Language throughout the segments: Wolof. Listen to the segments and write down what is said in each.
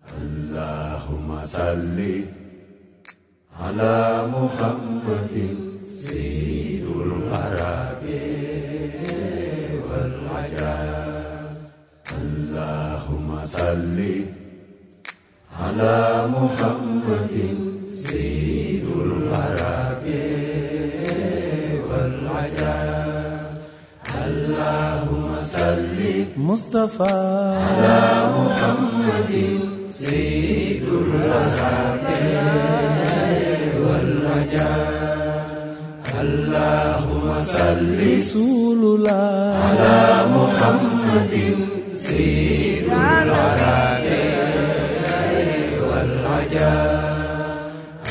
اللهم صل على محمد سيد العرب والعجاب. اللهم صل على محمد سيد العرب والعجاب. اللهم صل مصطفى على محمد سيد العرب والعجاب. اللهم صل رسول الله على محمد سيد العرب والعجاب.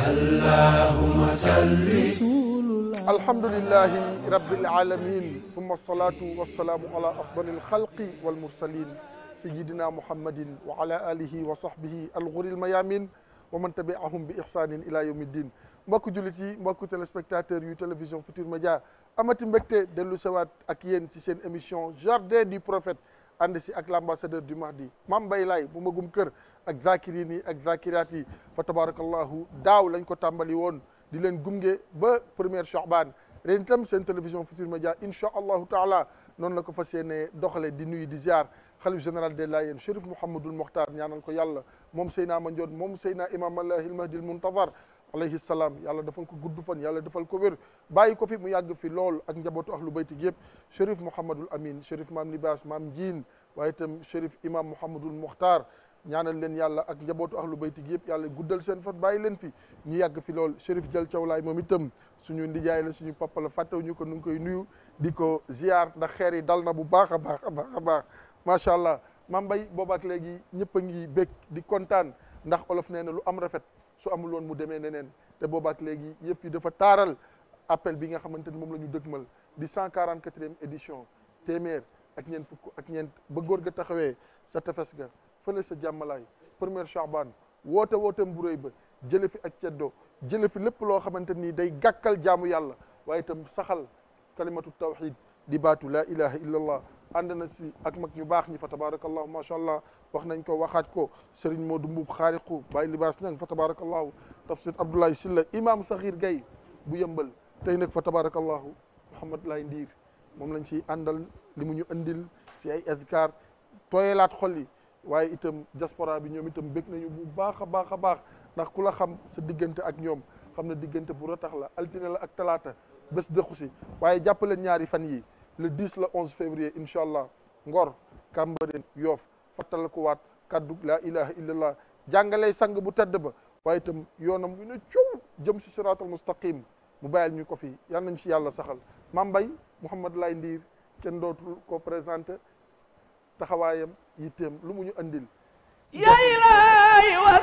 اللهم صل رسول الله. الحمد لله رب العالمين ثم الصلاة والسلام على أفضل الخلق والمرسلين سيدنا محمد وعلى آله وصحبه الغر الميامين ومن تبعهم بإحسان إلى يوم الدين. mbokku jullit yi mbokku téléspectateur yu télévision Futur Média amati mbégte dellu sewaat ak yéen ci seen émission Jardin du Prophète ànd si ak l'ambassadeur du Mahdi Mame Mbaye Laye bu magum kër ak zakirin yi ak zakiraat yi fa tabarakallahu daaw lañ ko tàmbali woon di leen gunge ba première Chaban ren itam seen télévision Futur Média incha allahu taala noonu la ko fas yéene doxale di nuyu di ziar xalif général des Layènes Chérif Mouhamadul Mokhtar ñaanal ko yàlla moom Seyna Mandione moom Seyna Imam Allahil Mahdi al Muntazar alayhi salaam yàlla defal ko gudd fan yàlla defal ko wér bàyyi ko fi mu yàgg fi lool ak njabootu ahlu bayti gi yëpp Chérif Mouhamadul Amin Chérif maam Libaas maam Jiin waaye itam Chérif Imam Mouhamadul Mokhtar ñaanal leen yàlla ak njabootu ahlu bayti gi yëpp yàlla guddal seen fan bàyyi leen fi ñu yàgg fi lool Chérif Jal Cawlaay moom itam suñu ndijaay la suñu papa la fàttewuñu ko nu ngi koy nuyu di ko ziar ndax xeer yi dal na bu baax a baax a baax a baax macha allah Mame Mbaye boobaak léegi ñëpp a ngi bég di kontaan ndax olof nee na lu am rafet su amul woon mu demee neneen te boobaak léegi yëpp yi dafa taaral appel bi nga xamante ni moom la ñu dëgmal di 144e édition téeméer ak ñeent fukk ak ñeent ba góor ga taxawee sa tefes ga fële sa jàmmalaay première Chaban wooteem bu rëy ba jële fi ak ceddo jële fi lépp loo xamante ni day gàkkal jaamu yàlla waaye itam saxal kalimatu tawhid di baatu la ilaha illallah ànd na si ak mag ñu baax ñi fa tabarakallahu macha allah wax nañ ko waxaat ko Serigne Modou Mbuub xaariqu Baye Libaas Ñang fa tabarakallahu tafsir Abdoulaye Silla imam Sakhir Gaye bu yëmbal tey nag fa tabarakallahu Mouhamad Lay Ndiir moom lañ si àndal li mu ñu andil si ay azkar tooyelaat xol yi waaye itam diaspora bi ñoom itam bég nañu bu baax a baax a baax ndax ku la xam sa diggante ak ñoom xam ne diggante bu ratax la altine la ak talaata bés dëxu si waaye jàppaleen ñaari fan yi le 10 le 11 février incha allah Ngor Cambérène Yoff fàttalikuwaat kaddu la ilaha illallah jàngalee sang bu tedd ba waaye itam yoonam wi ne coow jëm si siraatal mustaqim mu bàyyil ñu ko fi yal nañ si yàlla saxal Mame Mbaye Mouhamad Lay Ndiir kenn dootul ko présenté taxawaayam yitteem lu mu ñu andil yaa ilaahi wa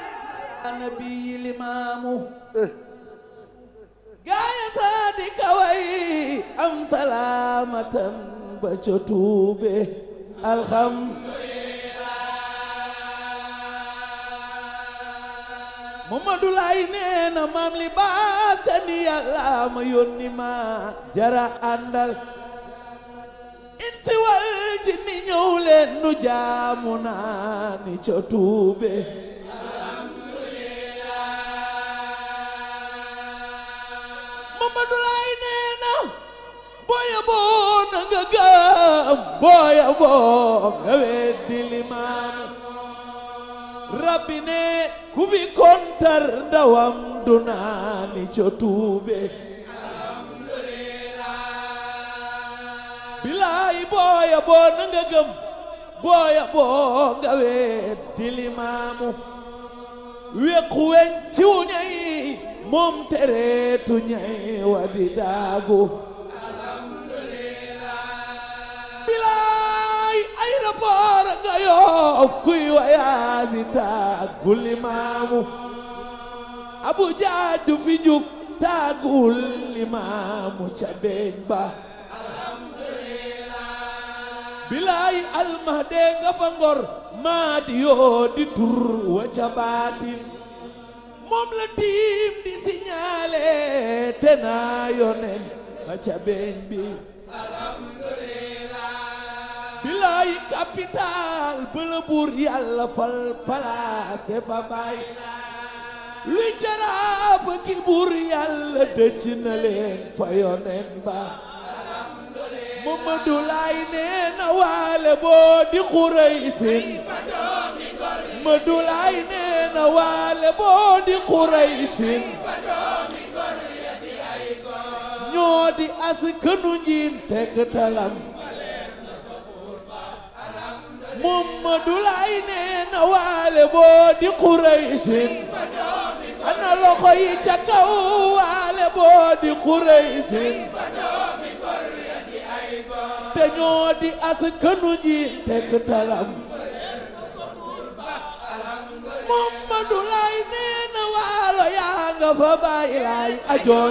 nabi limaamu gaaya saadika way am salaamatan ba ca tuube alhamdulillah Mamadu Laay nee na maam Libaas dani yàlla ma yónni ma jara àndal insi wal jinni ñëw leen nu jaamu naa ni ca tuube Mamadu Laay nee na booya boo na nga gëm booya boo nga weddi limaam rabbi ne ku fi kontar ndawam du naani ca tuube bilaay booya boo na nga gëm booya boo nga weddi limaamu wéqu weñ ci wu ñay moom tereetu ñay wadi daagu bilaay ay rapport nga Yoof kuy wayaasi tàggul limaamu abu jaaju fi jug tàggul limaamu ca beeñ ba bilaay almahde nga fa Ngor maa di yoo di tur wa ca baatin moom la tiim di signalé te naa yonen ba ca beeñ bi alhamdulillah bilaay capital bëla buur yàlla fal palaase fa baay luy jaraafa ki buur yàlla dëcc na leen fa yonen ba Mamadu Laay nee na waale boo di Xuraysin Mamadu Laay nee na waale boo di Xuraysin ñoo di askanu njiin tek talam Mamadu Laay nee na waale boo di Xuraysin ana loxo yi ca kaw waale boo di Xuraysin te ñoo di askanu njiin tek talam Mamadu Laay nee na waalo yaa nga fa bàyyi laay ajoor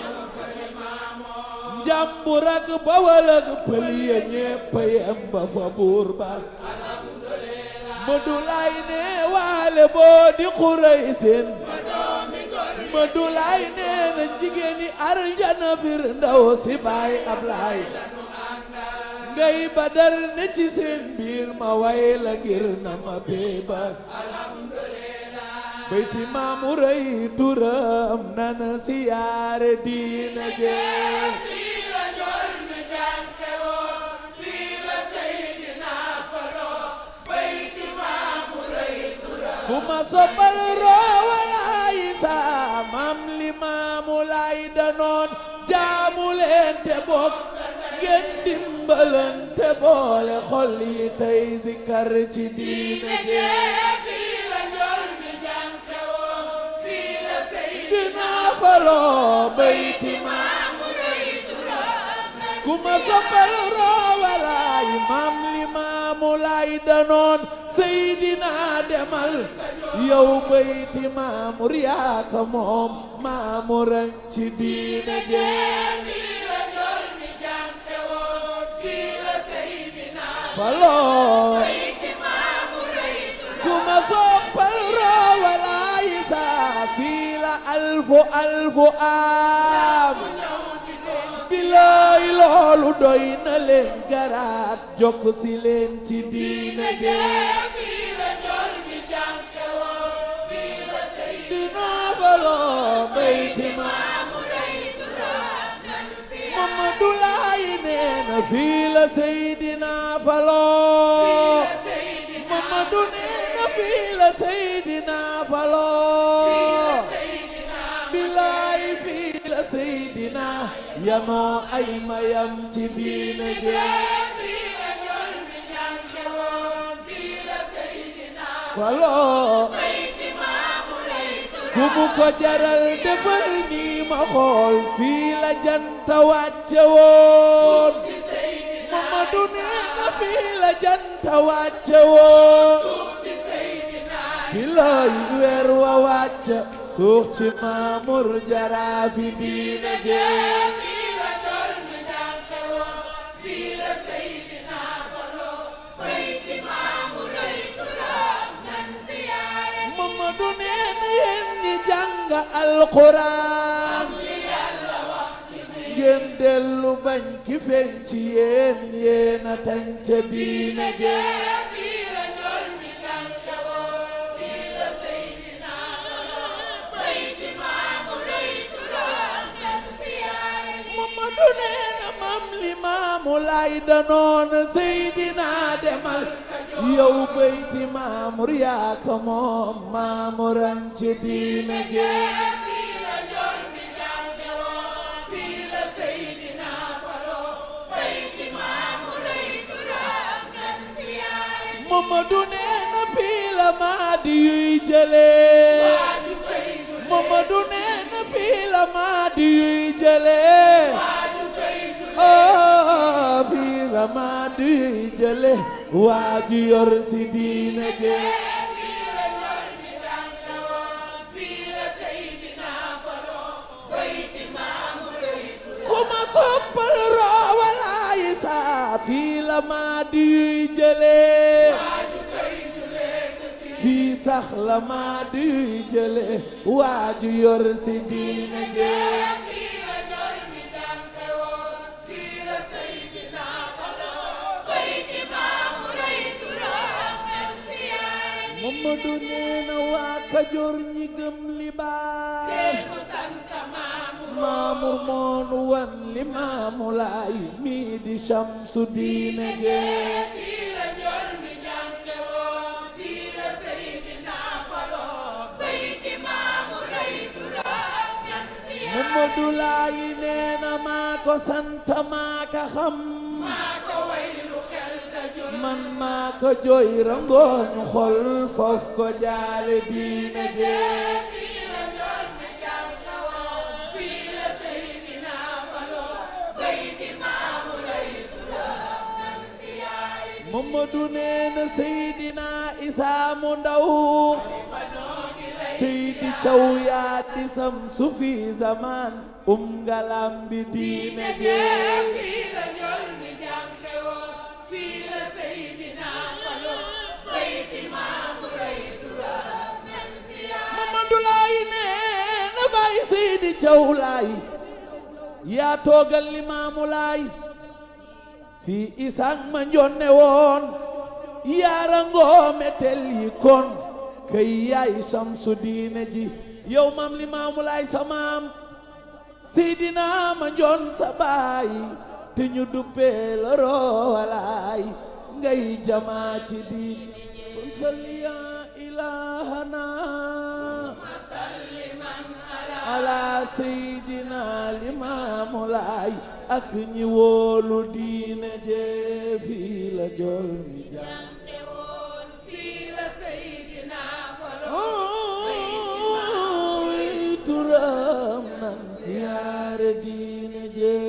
njàmbur ak Bawol ak pël ya ñépp yem ba fa buur ba Mamadu Laay nee waale boo di Xuraysin Mamadu Laay nee na jigéeni arjana fir ndaw si baay Ablaay ngay Badar ne ci seen biir ma way la ngir na ma béba bayti maamu rëy turam nana siyaare diina jee kuma soppal roowalaay saa maam li maamu laay danoon jaamu leen te bokk ngeen dimbalante boole xol yi tey zikar ci diine jee dina faloo bayti maamu rëy turam kuma soppal roowalaay maam li maamu laay danoon Seydina demal yow bayti maamur yaa ko moom maamuran ci diine jee faloo kuma soppal roowalaay saa fii la alfu am bilaay loolu doy na leen garaat jokk si leen ci diine jee dina faloo bayti maamu rëy turam Mamadu Laay nee na fii la Seydina faloo Mamadu nee na fii la Seydina faloo bilaay fii la Seydina yanoo ay mayam ci diine jee faloo ku mu ko jaral defal nii ma xool fii la janta wàcce woon Mamadu nee na fii la janta wàcce woon bilaay weer wa wàcce suux ci Maamur jaraafi diine jee Mamadu nee na yéen ñi jàng alxuraan ngeen dellu bañ ki feeñ ci yéen yéen a tañ ca diine jee Mamadu nee na mam li maamu laay danoon Seydina demal yow bayti maamur yaa ko moom maamuran ci diine jee Mamadu nee na fii la maadi yuy jëlee Mamadu nee na fii la maadi yuy jëlee fii la maadi yuy jëlee waaju yor si diine jee kuma soppal roowalaay saa fii la maadi yuy jëlee fii sax la maadi yuy jëlee waaju yor si diine jee Mamadu Mamadu nee na waa Kajoor ñi gëm libaas Maamur moonu wan li Maamu Laay mi di Shamsu diine jee fii la jol mi jànke woon fii la Seydina faloo bayti Maamu Lay Turaab ñan siyaare Mamadu Laay nee na maa ko sant maa ka xam maa ko waylu xel dajul man maa ko jooy rangooñu xol foof ko jaale diine jee fii la jol mi jànke woon fii la Seydina faloo bayti Maamu Lay Turaab ñan siyaare Mamadu nee na Seydina Isaa mu ndaw Seydi Caw yaa di Samsu fi zaman ngalam bi diine jee fii la jol mi jànke woon fii la Seydina faloo bayti Maamu Lay Turaab ñan siyaare Mamadu Laay nee na Baay Seydi Caw Laay yaa toogal Limaamu Laay fii Isaak ma njonne woon yaara ngoome tel yi kon kay yaay Samsu diine ji yow maam Limaamu Laay sa maam Seydina ma njoon sa baay te ñu duppee la roowalaay ngay jamaa ci diin kon salli yaa ilaahana ala Seydina Limaamu Laay ak ñi wóolu diine jee fii la jol mi jàng woon fii la Seydina turam nan siyaare diine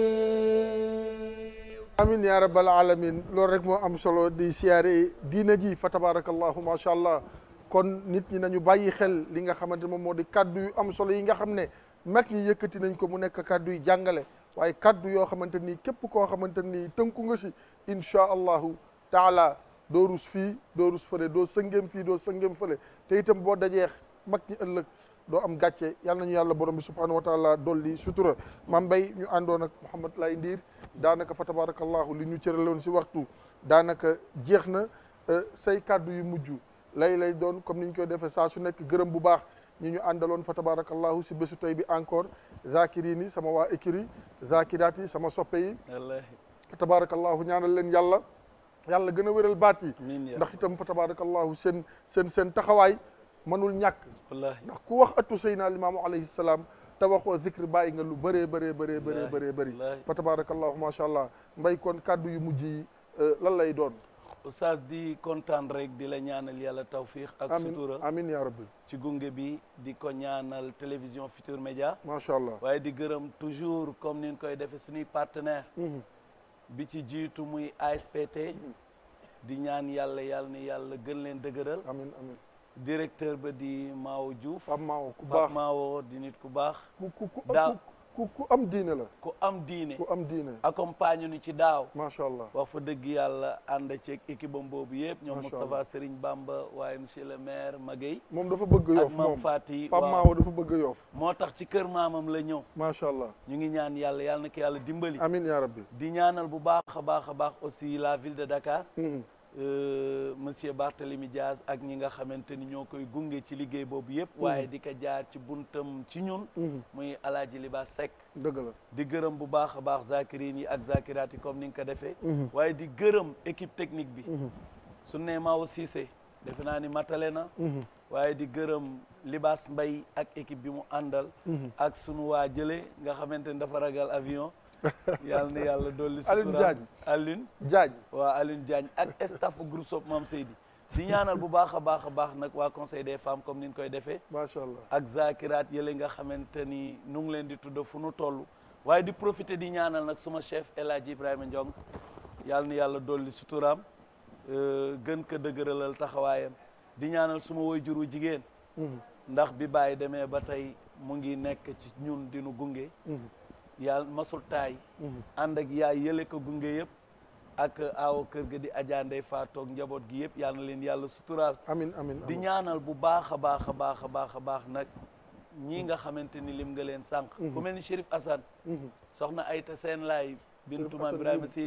jee amin ya rabbal alamin loolu rek moo am solo di siyaare diine ji fa tabarakallahu macha allah kon nit ñi nañu bàyyi xel li nga xamante moom moo di kaddu yu am solo yi nga xam ne mag ñi yëkkati nañ ko mu nekk kaddu yu jàngale waaye kaddu yoo xamante ni képp koo xamante ni tënku nga si insha allahu taala doo rus fii doo rus fële doo sëngeem fii doo sëngeem fële te itam boo dajeex mag ñi ëllëg doo am gàcce yàlla nañu yàlla borom bi subhanahu wa taala dolli sutura Mame Mbaye ñu àndoon ak Mouhamed Lay Ndiir daanaka fa tabarakallahu li ñu cëraloon si waxtu daanaka jeex na say kaddu yu mujj lay doon comme ni ñu koy defee saa su nekk gërëm bu baax ñi ñu àndaloon fa tabarakallahu si bésu tey bi encore zakirin yi sama waa écrit zakiraat yi sama soppe yi fa tabarakallahu ñaanal leen yàlla gën a wéral baat yi ndax itam fa tabarakallahu seen taxawaay mënul ñàkk ndax ku wax ëttu Seydina Limaamu alayhi salaam te waxoo zikr bàyyi nga lu bëri fa tabarakallahu macha allah Mbay kon kaddu yu mujj yi lan lay doon Oustaz di kontaan rek di la ñaanal yàlla tawfiq ak sutura amin ya rabbi ci gunge bi di ko ñaanal télévision Futurs Médias macha allah waaye di gërëm toujours comme ni ñu koy defee suñuy partenaire bi ci jiitu muy ASPT di ñaan yàlla ni yàlla gën leen dëgëral amin directeur ba di Maawo Diouf Pape Maawo ku Pape baax Maawo di nit ku baax daaw ku am diine la ku am diine accompagne nu ci daaw macha allah wax fa dëgg yàlla ànd ceeg équipe am boobu yëpp ñoom Moustapha Serigne Bamba waaye monsieur le maire Magueye moom dafa bëgg Yoff ak Mam Fati Pape Maawo dafa bëgg Yoff moo tax ci kër maamam la ñëw macha allah ñu ngi ñaan yàlla na ko yàlla dimbali amin ya rabbi di ñaanal bu baax a baax aussi la ville de Dakar monsieur Barthélémy Diaz ak ñi nga xamante ni ñoo koy gunge ci liggéey boobu yëpp waaye di ko jaar ci buntam ci ñun muy Alaaji Liba Seck dëgg la di gërëm bu baax a baax zakirin yi ak zakiraat yi comme ni nga ko defee waaye di gërëm équipe technique bi su ne Maawo Cissé defe naa ni matale na waaye di gërëm Libaas Mbay ak équipe bi mu àndal ak sunu waa jële nga xamante ni dafa ragal avion yàlla na yàlla dolli sutura Alioune Diagne ak staff groupe Sopp Mame Seydi di ñaanal bu baax a baax nag waa conseil des femmes comme ni ñu koy defee macha allah ak zakiraat yële nga xamante ni nu ngi leen di tudd fu nu toll waaye di profiter di ñaanal nag suma chef El Hadji Ibrahima Ndiong yàlla na yàlla dolli suturaam gën ko dëgëralal taxawaayam di ñaanal suma waajuru jigéen ndax bi bàyyi demee ba tey mu ngi nekk ci ñun di nu gunge yàlla masul taay ànd ak yaay yële ko gunge yëpp ak aawo kër ga di Adja Ndeye Faatoog njaboot gi yëpp yal na leen yàlla suturaal amin di ñaanal bu baax a baax nag ñii nga xamante ni lim nga leen sànq ku mel ni Chérif Assane soxna Ayta Seen Laay bintu Maam Ibrahima Séni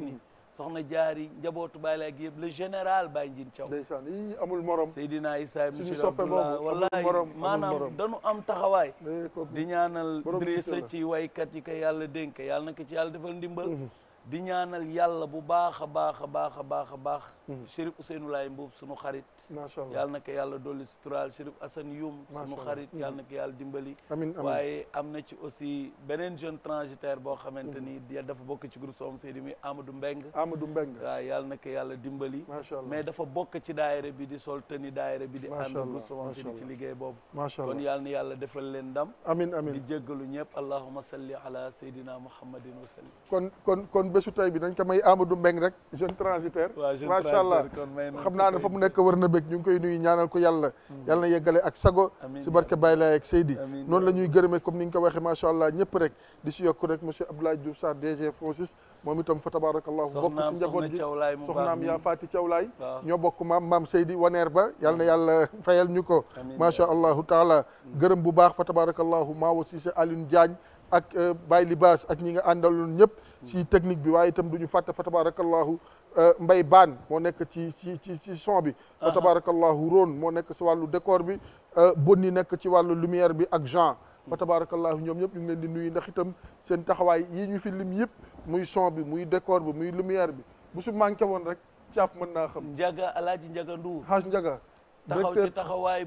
soxna jaari njabootu Baye Laay gi yëpp le général Baye Njin Thiaw ndeysaan yi amul morom Seydina Issa suñu monsieur soppe Abdullah boobu wallahi maanaam dañu am taxawaay kooku di ñaanal borom Idrissa yitte la. ci waykat yi ko yàlla dénk yàlla na ko ci yàlla defal ndimbal di ñaanal yàlla bu baax a baax a baax a baax a baax Chérif Ousseynou Laye Mbuub sunu xarit macha allah yàlla na ko yàlla dolli suturaal Chérif Assane Youm sunu Macha Allah. xarit yàlla na ko yàlla dimbali amiin amiin waaye am na ci aussi beneen jeune transitaire boo xamante ni dafa bokk ci groupe Soham Seydi mi Amadou Mbeng Amadou Mbeng waaw yàlla na ko yàlla dimbali macha allah mais dafa bokk ci daayira bi di sol tani daayira bi di Macha ànd Allah, groupe Soham macha Seydi ci Allah. liggéey boobu macha kon allah yàlla na yàlla defal leen ndam amiin di amiin jéggalu ñëpp allahumma salli ala sayyidina muhammadin wa sallim kon bésu tey bi dañ ko may Amadou Mbeng rek jeune transitaire waaw jeune macha allah transitaire kon may nañ xam ko naa ne koy fa mu nekk war na bëgg ñu ngi koy nuyu ñaanal ko yàlla yàlla na yeggale ak sago Amiin. si barke Baye Laye ak Seydi Amiin. noonu la ñuy gërëmee comme ni nga ko waxee macha allah ñëpp rek di si yokk rek monsieur Abdoulaye Diouf Sarr DG Francis moom itam fa tabarakallahu bokk si njaboot gi Cawlaay mu baax soxnaam mi yaa Faati Cawlaay waaw ñoo bokk maam Seydi waneer ba yàlla na yàlla fayal ñu ko Amiin. macha allahu taala gërëm bu baax fa tabarakallahu Maawo Cissé Alioune Diagne ak Baye Libaas ak ñi nga àndaloon ñëpp si technique bi waaye itam du ñu fàtte fa tabarakallahu Mbay Baan moo nekk ci son bi fa tabarakallahu Ron moo nekk si wàllu décor bi Bonni nekk ci wàllu lumière bi ak Jean fa tabarakallahu ñoom ñëpp ñu ngi leen di nuyu ndax itam seen taxawaay yi ñu fi lim yëpp muy son bi muy décor bi muy lumière bi bu su manqué woon rek caaf mën naa xam Njaga Alaaji Njaga Nduur Haaj Njaga taxaw ci taxawaay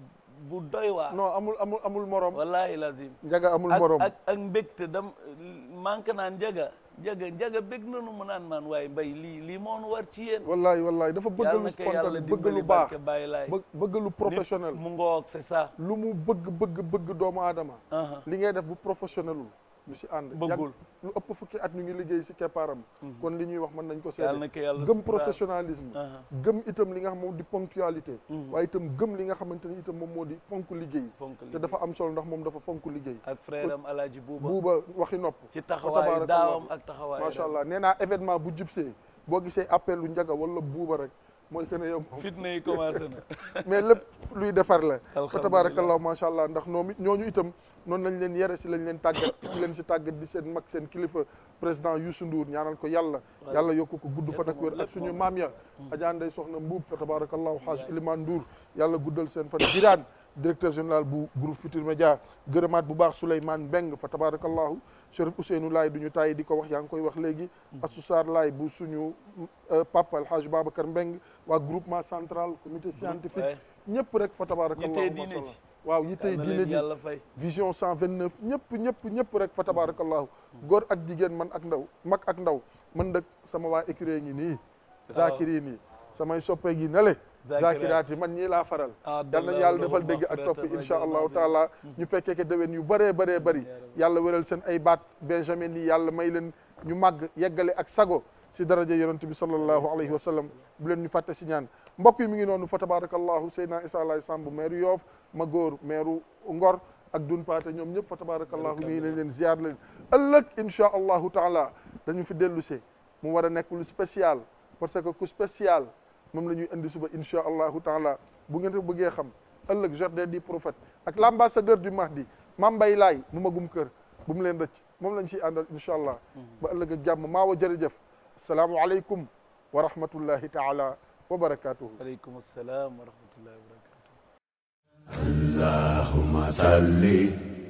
bu doy waar non amul morom wallahi lazim Njaga amul morom ak mbégte dam manque naan njaga bég nanu mu naan maan waaye mbay lii moonu war ci yéen wallahi dafa bëgg lu spontané bëgg lu baax bëgg lu professionnel mu ngoog c'est ça lu mu bëgg doomu aadama li ngay def bu professionnelul ñu si ànd bëggul lu ëpp fukki at ñu ngi liggéey si keppaaram kon li ñuy wax mën nañ ko yàlla na ko seede yàlla gëm professionnalisme gëm itam li nga xam moom di ponctualité waaye itam gëm li nga xamante ni itam moom moo di fonk liggéey te dafa am solo ndax moom dafa fonk liggéey ak frère am Alaaji buuba waxi nopp ci taxawaay daawam ak taxawaay macha allah nee naa événement bu jubsee boo gisee appel lu njaga wala buuba rek mooy que ne yow fitna yi commencé na mais lépp luy defar la fa tabarakallah macha allah ndax ñooñu itam noonu lañ leen yere si lañ leen tàggat ci leen si tàggat di seen mag seen kilifa président Youssou Ndour ñaanal ko yàlla yokku ko gudd fan ak wér ak suñu maam ya Adja Ndeye Soxna Mbuub fa tabarakallahu Haaj Iliman Ndour yàlla guddal seen fan Birane directeur général bu groupe Futurs Médias gërëmaat bu baax Souleymane Mbeng fa tabarakallahu Chérif Ousseynou Laye du ñu tàyyi di ko wax yaa ngi koy wax léegi Assou Sarr Laye bu suñu papa El Hadj Babacar Mbeng waa groupement central comité scientifique ñëpp rek fa tabarakallahu waaw yittey diine ji vision 129 ñëpp rek fa tabarakallahu góor ak jigéen man ak ndaw mag ak ndaw man dëkk sama waa écurie ngi nii zakiriin yi samay soppe gi nale zakiraat yi man ñii laa faral yal nañu yàlla defal dégg ak toppi insha allahu taala ñu fekkee ke déwén yu bëree bëri yàlla wéral seen ay baat benjamin yi yàlla may leen ñu màgg yeggale ak sago si daraja yonent bi sallallahu alayhi wa sallam bu leen ñu fàtte si ñaan mbokk yi mi ngi noonu fa tabarakallahu Seydina Issa Laye Samb maire Yoff ma góor maire Ngor ak Dun Paate ñoom ñëpp fa tabarakallahu nii leen ziar leen ëllëg insha allahu taala dañu fi dellu see mu war a nekk lu spécial parce que ku spécial moom la ñuy indi suba insha allahu taala bu ngeen ko bëggee xam ëllëg jardin du prophète ak l' ambassadeur du Mahdi Mame Mbaye Laye mu magum kër bu mu leen rëcc moom lañ ciy àndal insha allah ba ëllëg ak jàmm maawa jërëjëf asalaamu aleykum wa rahmatullahi taala wa barakatuhu aleykum assalaam wa rahmatullahi wa barakatuhu allahumma salli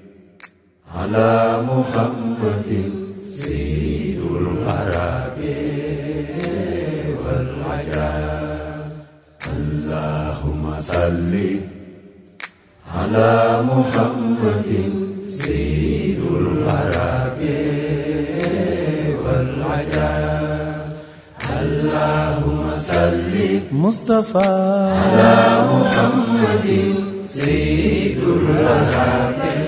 ala muhammadin sayyidul arabi wal ajam allahumma salli ala muhammadin sayyidul arabi wal ajam allahumma salli mustafa ala muhammadin sayyidul arabi